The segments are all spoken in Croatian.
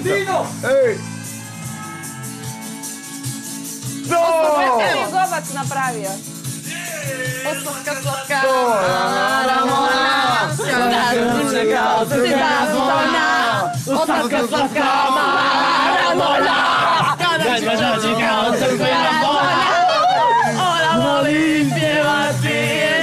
Dino! Ej! No! Sve je Gobac napravio. Slatka, slatka. Ramona. Čekao se Ramona. Slatka, slatka. Ramona. Kada ću čekao se Ramona. Ona voli pjevati.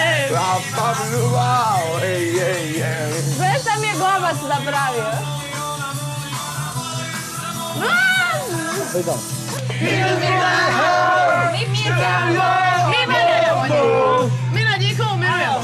Sve sam je Gobac napravio. Mi na njihovu mirujemo.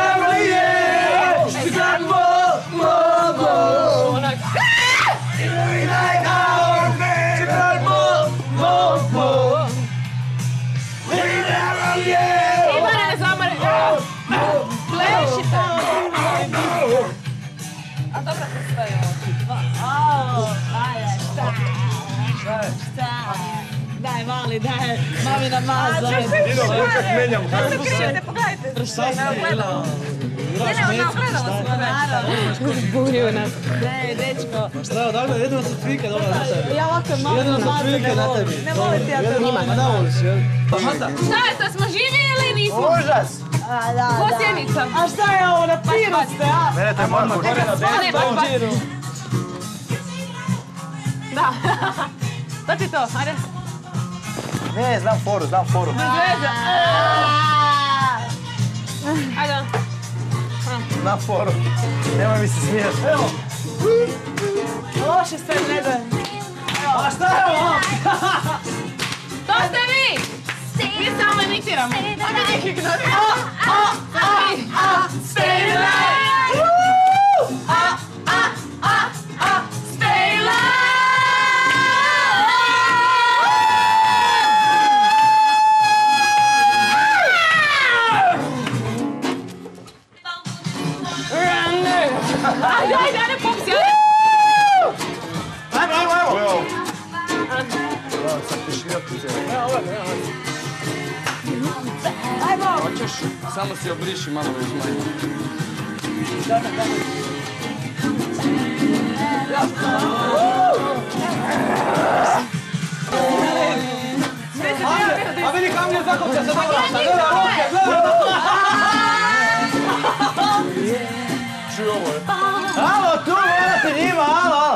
Ivane, ne zamore. Plešite. A dobro se stoji ovo. Daj, mali, daj. Mamina maza. Dino, kad menjam. Kako se krijete, pogledajte. Ne, ogledalo. Ne, ogledalo smo. Zbunio nas. Ne, dečko. Šta je odavljeno? Jedino su tvike dole na tebi. Ja ovako mamina maza ne volim. Ne volim ti ja to volim. Ma da voliš, jel? Šta je to, smo živi ili nismo? Užas! Ko sjenica? A šta je ovo, na piru ste, a? Mene to je moramo gore na desu. Da. To ti to, ajde. Ne, znam foru. Bez veze. Ajde. Znam foru. Nemoj mi se smiješ. Evo! Loše sve ne daje. A šta je ovo? To ste vi! Mi samo imitiramo. Ajde njih ignoriramo. Stay alive! Stay alive! Ajde, popsi, ajde! Ajmo! Evo, sad piširati se. Ajmo! Hoćeš? Samo si obriši malo iz manje. A vidi kam je zakopća se dobra. Gleda ruke, gleda ruke. Čuj ovo je. Alo, tu morate njima, alo.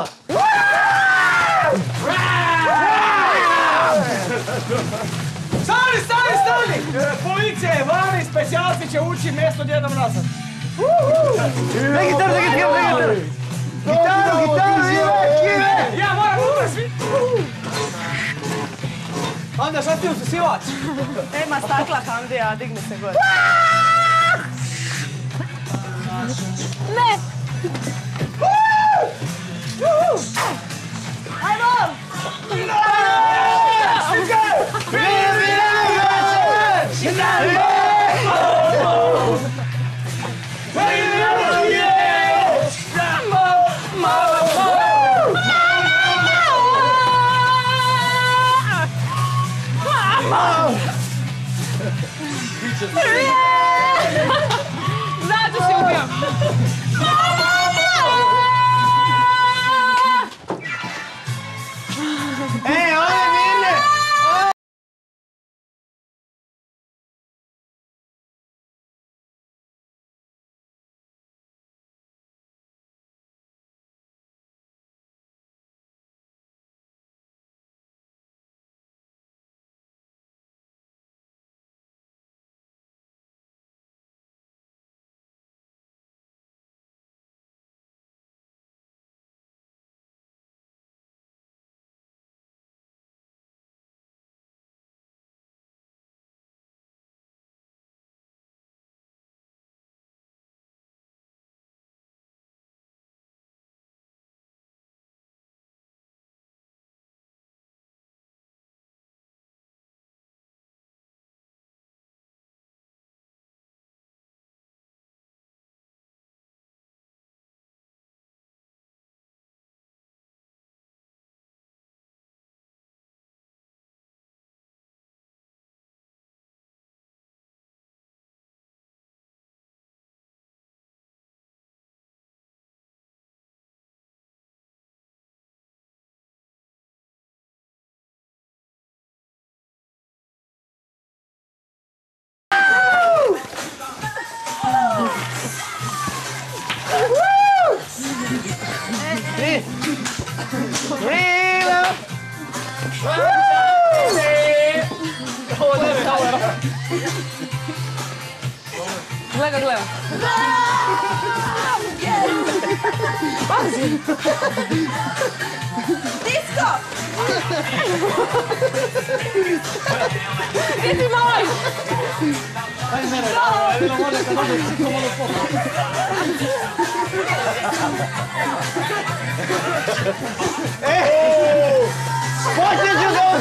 Stani! Policija je vani, specijalci će ući mjesto djedom nazad. Ne, gitaru! Gitaru, Ive! Ja moram utra svi. Hamdija, šta ti usisivač? Nema stakla, Hamdija, digni se gore. Ne! Ajmo! Zato si ubio. Lila! Gleda, gleda. Pazi. Disko! Gdje ti moj? Počet ću ga!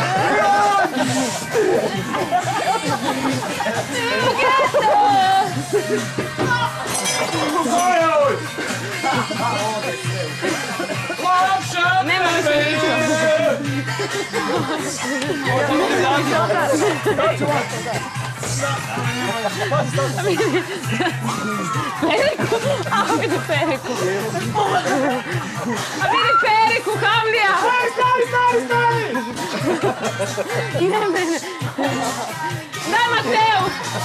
Nema više ničega. Periku? A vidi Periku. A vidi Periku, Havlija. Stari! Ne mene. Daj Mateu.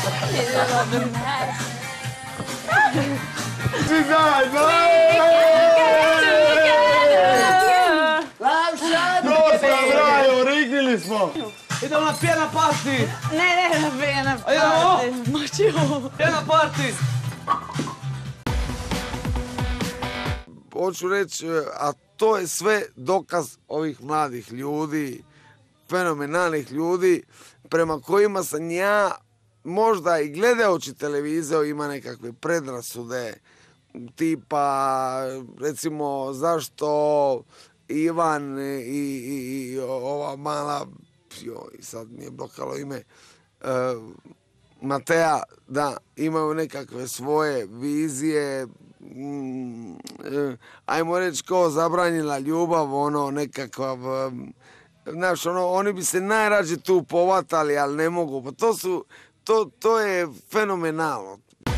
Svi zajedno! Dosta, bravo, rignili smo! Idemo na pjena party! Ne, na pjena party. Idemo! Moći ovo. Pjena party! Hoću reći, a to je sve dokaz ovih mladih ljudi, fenomenalnih ljudi, prema kojima sam ja možda i gledajući televiziju ima nekakve predrasude, tipa, recimo, zašto Ivan i ova mala, joj, sad mi je blokalo ime, Matea, da, imaju nekakve svoje vizije, ajmo reći kao zabranjena ljubav, ono, nekakav, znaš, ono, oni bi se najrađe tu povatali, ali ne mogu, pa to je fenomenalno.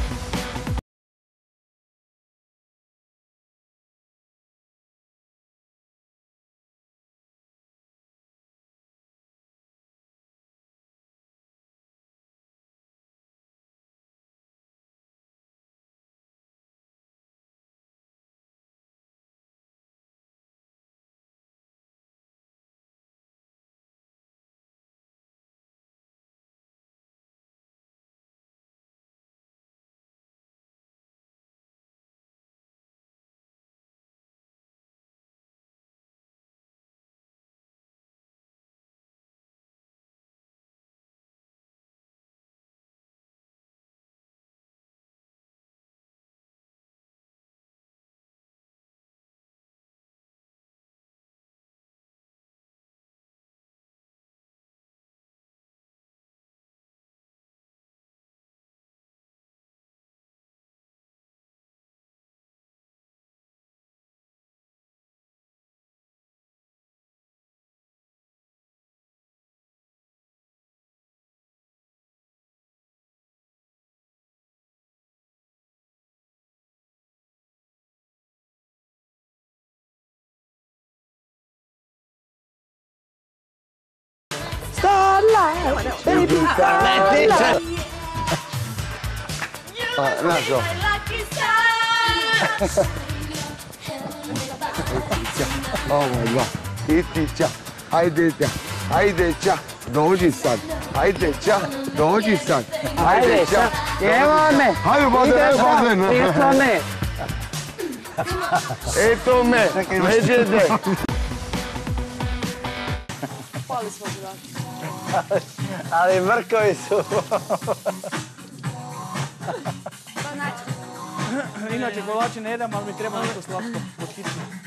Starlight, baby, starlight. Znaš ovo? Ovo dva. Itića, ajde ća, dođi sad. Ajde ća, dođi sad. Ajde ća, evo me. Hajde bazen, eto me. Eto me, leđede. Pali smo živaki. Ali mrkovi su. Inače, kolače ne jedam, ali mi treba nešto slatko. Od hitno.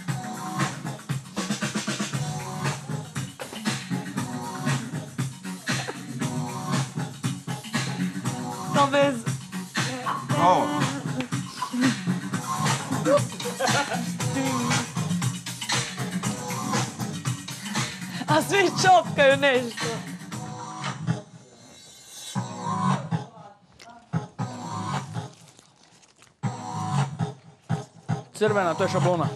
To bez... Ovo. A svi čopkaju nešto. Crvena, to je šablona.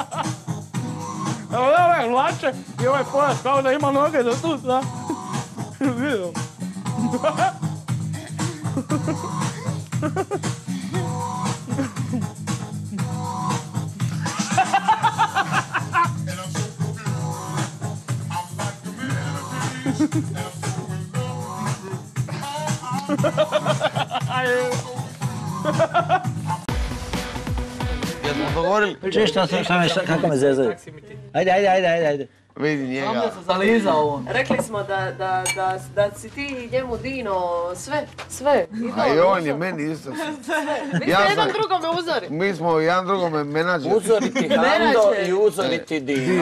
Evo ovaj hlače i ovaj pojas kao da ima noge do tu, da? Vidim. Jesmo dogovorili? Češ kako me zezaju. Ajde. Vidi njega. Sam da sam zalizao on. Rekli smo da si ti njemu Dino sve. A i on je meni isto. Vi ste jedan drugome uzori. Mi smo jedan drugome menadžeri. Uzoriti Hando i uzoriti Dino.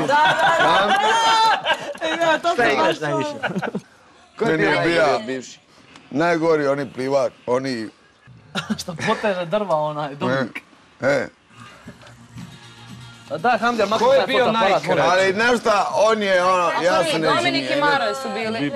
Šta igraš najviše? Meni je bio bivši. Najgori oni plivar, oni... Što poteže drva onaj, Dominik. Da, Hamdija, mako ko je bio najkraći? Ali nešto, on je ono, ja se neću Dominik i Maro su bili.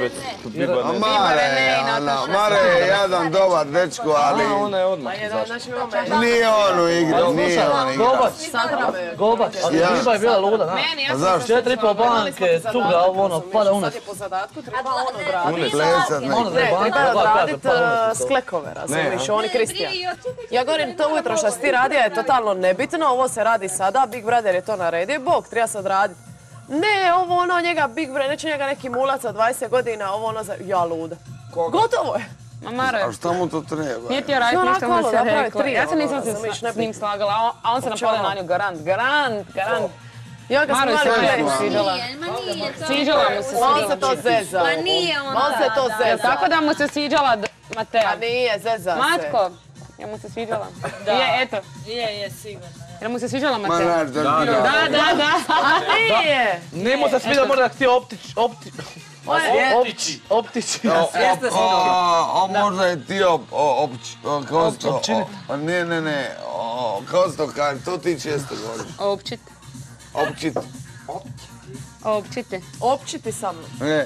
Mare je jedan dobar dečko, ali... Ona je odmah. Nije on u igri, nije on igra. Gobac, ali Biba je bila luda, da. A zašto? 4,5 banke, cuga, ovo ono, pada unas. Sad je po zadatku, treba on odraditi. Plesat Ono da je Treba banka, odraditi sklekove, razumiješ, on i Kristijan. Ja govorim, to ujutro što si ti radio je totalno nebitno, ovo se radi sada, Big Brother je to naredio, Bog, treba se odraditi. Ne, ovo ono njega, Big Brother, neće njega neki mulac od 20 godina, ovo ono za... Ja luda. Gotovo je. Ma Maro je. A šta mu to treba? Nije ti raditi ništa mu se rekla. Ja se nisam se s njim slagala, a on se napade na nju, garant. Ja ga sam Maro se malo jako sviđala. Sviđala mu se. On se to zezao. Ma nije ono. On se to zezao. Tako da mu se sviđala Matea. A nije, zezao se. Matko, ja mu se sviđala. Je, eto. Je, sigurno. Jer mu se sviđala Ma Matea. znaš da... Da. A nije! Nije mu se sviđa, možda htio optići. On možda je htio Općiniti. Ne, kosto kar, to ti često govoriš. Općite. Općiti sa mnom. Ne.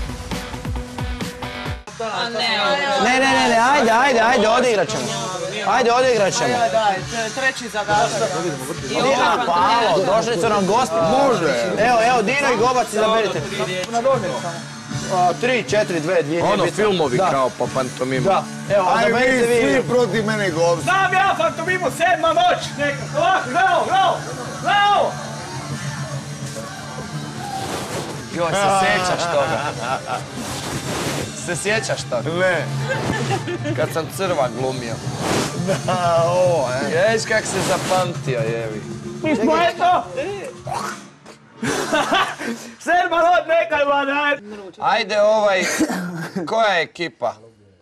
Ne, ajde, odigrat ćemo. Daj, treći zadatak. Palo, došli su nam gosti. Može. Evo, Dino i Gobac izaberite. 3, 4, 2, 2. Ono, filmovi kao po pantomimu. Da, evo, Aj odaberite vi vi. svi protiv mene govci. Znam ja fantomimu, 7. noć, neka. Ovako, bravo! Joj, se sjećaš toga? Se sjećaš toga? Ne. Kad sam crva glumio. Da, ovo, Ješ kak se zapamtio, jevi. Mi smo eto! 7. noć, nekaj vada. Ajde koja je ekipa?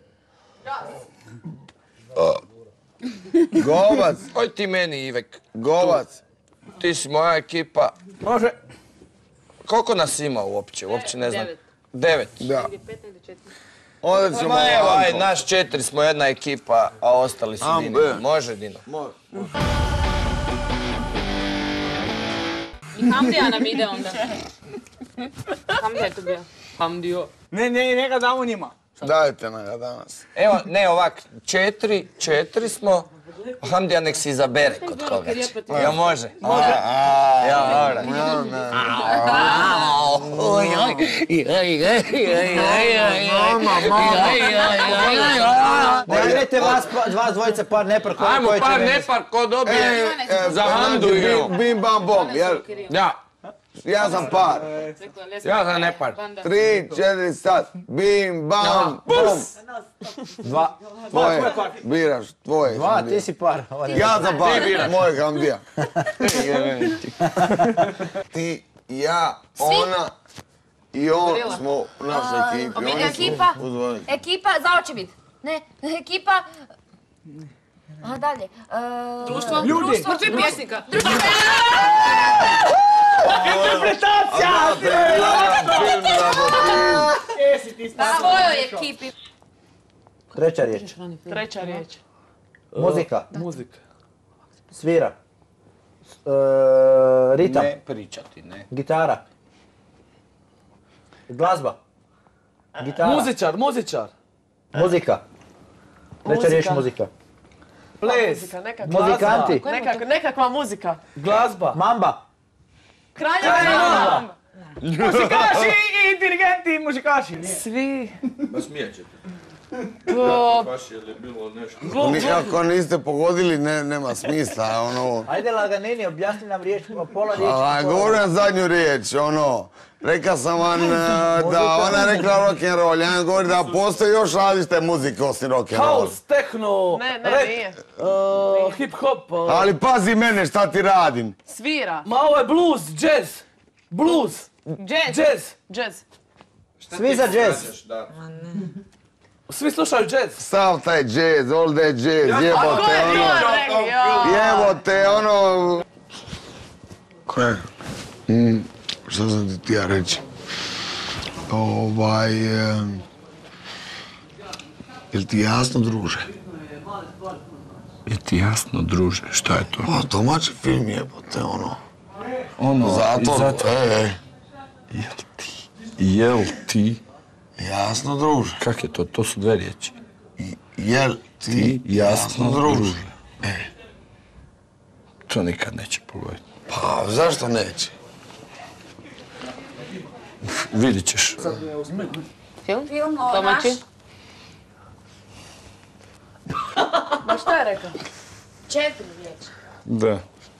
Gobac. Oj ti meni, Ivek. Gobac. Ti si moja ekipa. Može. Koliko nas ima uopće? Uopće ne znam. 9. Da. Onda ćemo Evo, aj, ovako. naš 4 smo jedna ekipa, a ostali su Dino. be. Može, Dino? Može. I Hamdija nam ide onda. Hamdija je tu bio. Hamdio. Ne, neka damo njima. Dajte nam ga danas. Evo, ne ovak, 4 smo. Hamdija nek si izabere kod koga će. Ja može? Ja mora. Dajte vas dvojice par nepar koji će Ajmo par nepar ko dobije za Hamdu i evo. Bim bam bom, jel? Ja. Ja sam par. Ja sam nepar. 3, 4, sad. Bim bam bom. 2. Tvoje, biraš, tvoje. 2, ti si par. Ja sam par, moj Hamdija. Ti, ja, ona i on smo u našoj ekipi. Ekipa za očevid. Ne, ekipa... A dalje. Društvo. Ljudi. Društvo pjesnika. Interpretacija! Svojoj ekipi. Treća riječ. Treća riječ. Muzika. Muzika. Svira. Ritam. Ne pričati, ne. Gitara. Glazba. Gitara. Muzičar. Muzika. Treća riječ muzika. Ples. Muzikanti. Nekakva muzika. Glazba. Mamba. Kraljeva. Muzikaši i dirigenti i muzikaši. Svi. Pa smijet ćete. Baš je li bilo nešto? Ako niste pogodili, nema smisla, ono... Ajde laganini, objasni nam riječ, pola riječi. Govorim na zadnju riječ, ono... Rekao sam vam da ona je rekla rock'n'roll, ja govorim da postoji još različite muzike osim rock'n'roll. House, techno, Ne, nije. hip hop. Ali pazi mene šta ti radim. Svira. Ma ovo je blues, jazz. Blues. Jazz. Svi za jazz. Svi slušaju jazz. Sav taj jazz, all that jazz, jebote, ono... Jebote, ono... Koje? Šta sam ti ja reći? Jel ti jasno, druže? Je ti jasno, druže, šta je to? Pa, domaći film jebote, ono... Ono, Zatvor, Jel ti... Jasno, druže. Kak je to? To su dve riječi. Jel ti jasno, druže? To nikad neće pogoditi. Pa, zašto neće? Vidit ćeš. Film? Domaći. Ma šta je rekao? 4 riječi. Da.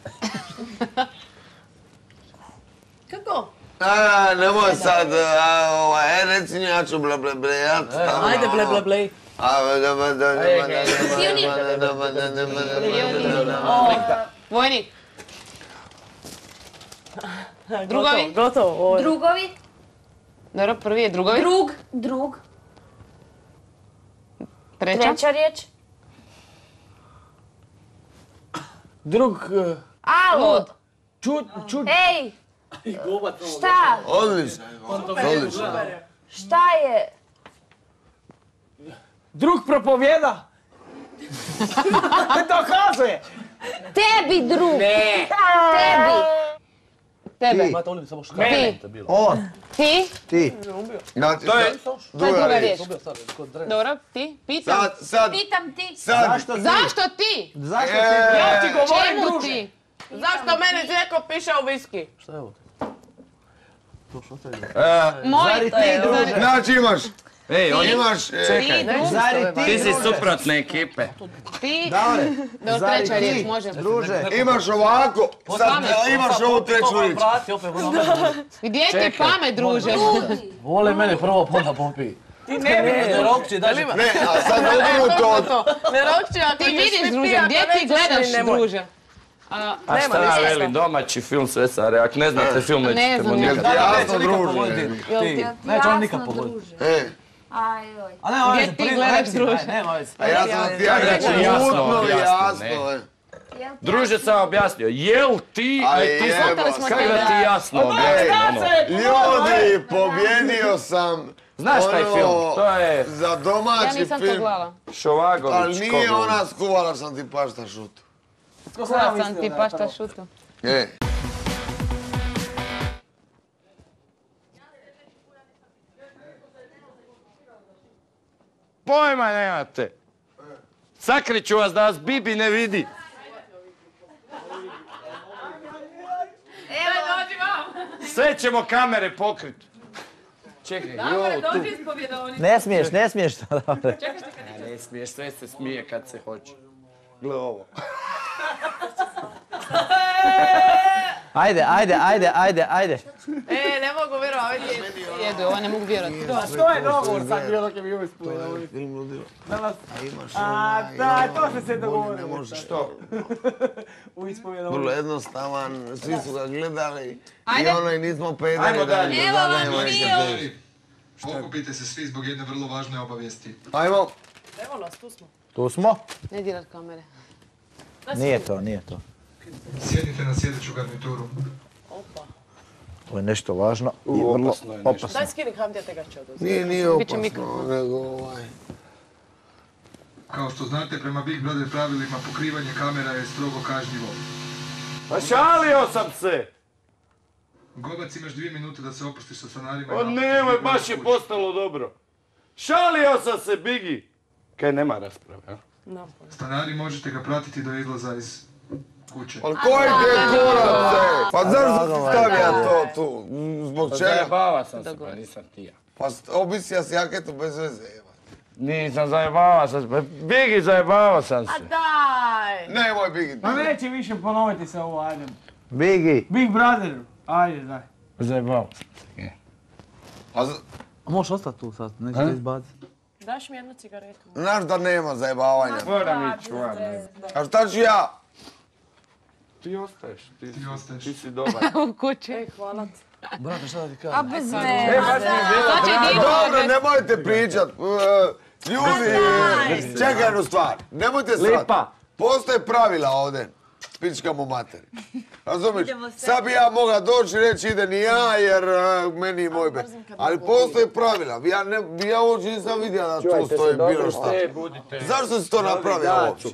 Kako? Nemoj sad, reci mi, ja ću bleblejat. Ajde bleblej. Dvojnik. Drugovi? Gotovo. Drugovi. Dobro, prvi je drugovi. Drug. Treća. Riječ. Drug... Alo. Čud. Ej. Šta? Odlično. Šta je? Drug propovjeda. Ne dokazuje. Tebi drug. Ne. Tebe. Mene. On. Ti. To je druga riječ. Dobro, ti. Pitam. Pitam ti. Zašto ti? Zašto ti? Zašto ti? Ja ti govorim, Čemu druže. ti? Zašto mene Đeko piše u viski? Šta je ovo? Moj. Zari ti, druže? Znači imaš. Ej, on Imaš... Ti, drugi. Zari ti, Ti si druže? suprotne ekipe. Ti. Davore. Dobro, Zari treća ti, riječ, može. Druže. Imaš ovako, sad imaš ovu treću riječ. Gdje ti pamet, druže? Vole mene prvo, onda popi. Ti ne vidiš. Rokči, daj mi. Ne, a sad obrnuto. Ne roči, ako Ti vidiš, druže, gdje ti gledaš, druže? A šta ja velim, domaći film Svesare, ako ne znate film nećete mu Jel nikad. ti jasno, druže? Neće on nikad pogoditi. Ajoj. A nema veze, Gdje ti gledaš, druže? Nema veze. A ja sam ti ja reći jasno, jasno. Druže sam objasnio, jel ti, a ti sam, kako da ti jasno objasnim, ono. Ljudi, pobjedio sam. Znaš taj film, to je za Ja domaći nisam to film. gledala. Šovagović. Ali nije ona skuvala sam ti pašta šutu. Kuvala sam ti pašta šutu. Pojma nemate. Sakriću vas da vas Bibi ne vidi. Evo, dođi vam. Sve ćemo kamere pokriti. Čekaj, Dođi iz pobjedovnice. Ne smiješ. Ne smiješ, sve se smije kad se hoće. Gle ovo. Ajde. Ne mogu vjerovati. Jedu, ovo ne mogu vjerovati. To je dogovor sad bilo dok je bio ispunjeno. A da, to se sve dogovorilo. Što? U ispovjedovnici. Vrlo jednostavan, svi su ga gledali i ono i nismo pedali. Ajmo dalje. Evo vam film. Okupite se svi zbog jedne vrlo važne obavijesti. Ajmo. Evo nas, tu smo. Tu smo? Ne dirat kamere. Nije to. Sjedite na sjedeću garnituru. To je nešto važno i vrlo opasno. Daj skini Hamdija, te ga će oduzeti. Nije opasno, nego Kao što znate, prema Big Brother pravilima pokrivanje kamera je strogo kažnjivo. Pa šalio sam se! Gobac, imaš 2 minute da se oprostiš sa stanarima. O nemoj, baš je postalo dobro. Šalio sam se, Bigi! Kaj nema rasprave, a? Stanari možete ga pratiti do izlaza iz kuće. Ali koji ti je kurac, ej? Pa zašto si stavija to tu? Zbog čega? Zajebava sam se, pa nisam ti ja. Pa obisija si jaketu bez veze, evo. Nisam zajebava sam se, Bigi zajebava sam se. A daj! Nemoj Bigi. Pa neće više ponoviti se ovo, ajde. Bigi. Big brother, ajde, daj. Zajebava sam se. A možeš ostati tu sad, nećete izbaciti. Daš mi jednu cigaretu. znaš da nema zajebavanja. Moram ići van. A šta ću ja? Ti ostaješ, ostaješ. ti si dobar. U kući. Ej, hvala ti. Brate, šta da ti kažem? A bez ne. Dobro, nemojte pričat. Ljudi, čekaj jednu stvar. Nemojte srat. Lipa. Postoje pravila ovdje. Pička mu materi. Razumiješ? Sad bi ja mogla doći i reći idem i ja jer meni je moj bet. Ali postoje pravila. Ja uopće nisam vidio da tu stoji bilo šta. Zašto si to napravio uopće?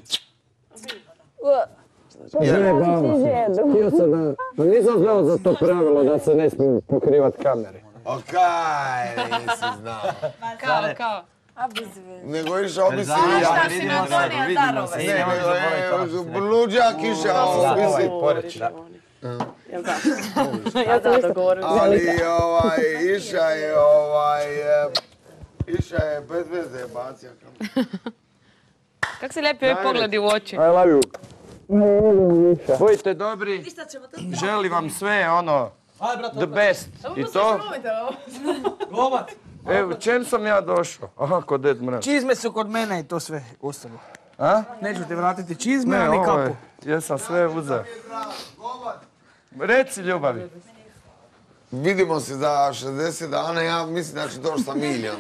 Htio sam da... Nisam znao za to pravilo da se ne smiju pokrivat kamere. Okej, nisi znao. Kao. Nego išao obisi i ja. Šta si nam donija darove? Ne, nego luđak išao obisi. Jel da? Ja sam dogovorim. Ali iša je bez veze bacija kameru. Kako se lijepi ovi pogledi u oči. I love you. Budite dobri, želim vam sve ono, the best. I to, Gobac. evo, čem sam ja došao? Aha, kod Ded Mraz. Čizme su kod mene i to sve ostalo. A? Neću ti vratiti čizme, Ne, ali ovo je, kapu. ja sam sve uzeo. Reci ljubavi. Vidimo se za 60 dana, ja mislim da ću doći sa milion.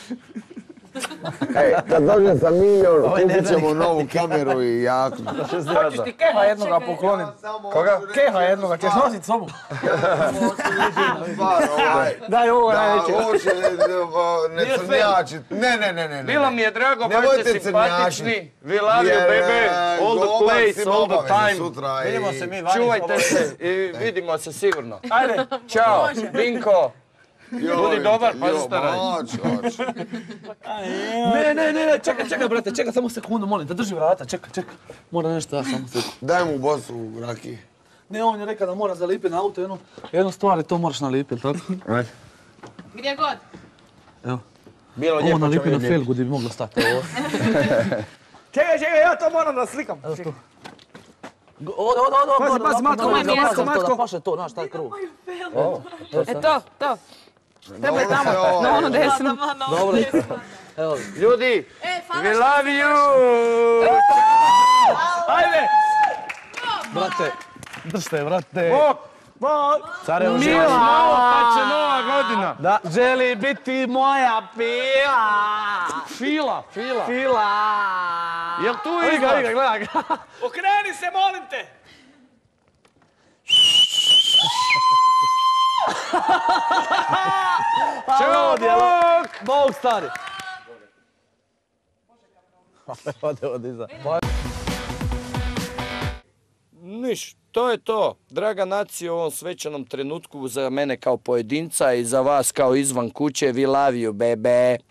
Ej, kad dođem sa milion, kupit ćemo novu kameru i jaknu. Hoćeš ti keha jednoga poklonim? Koga? Keha jednoga, ćeš nosit sobom? Daj ovo najveće. Da, uopće ne crnjačit. Ne. Bilo mi je drago, budite simpatični. We love you, baby. All the place, all the time. Vidimo se mi vani. Čuvajte se i vidimo se sigurno. Ajde, čao, Binko. Budi dobar, pazi staraj. Ne, čekaj, brate, čekaj samo sekundu, molim te, drži vrata, čekaj. Moram nešto, ja samo sekundu. Daj mu bosu rakije. Ne, on je rekao da mora zalipiti na auto jednu stvar i to moraš nalipiti, tako? Ajde. Gdje god. Evo. Bilo Ovo lijepo nalipi na čovjek. felgu gdje bi moglo stati, ovo. Čekaj, ja to moram da slikam. Evo to. Pazi, Matko. Paše to, znaš, taj krug. To. Treba je tamo, na ono desno. Dobro. Evo. Ljudi, we love you! Ajde! Brate, držite, brate. Bok! Carevo želi. Malo pa će nova godina. Da, želi biti moja Fila. Fila. Jel tu Iga, izgled? gledaj ga. Okreni se, molim te! Ćao, Bog stari. Ode iza. Niš, to je to. Draga nacija u ovom svečanom trenutku za mene kao pojedinca i za vas kao izvan kuće. We love you, bebe.